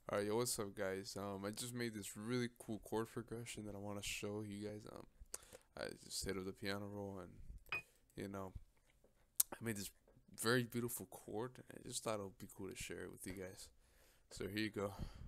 Alright, yo, what's up, guys? I just made this really cool chord progression that I want to show you guys. I just hit up the piano roll, and you know, I made this very beautiful chord. I just thought it would be cool to share it with you guys. So here you go.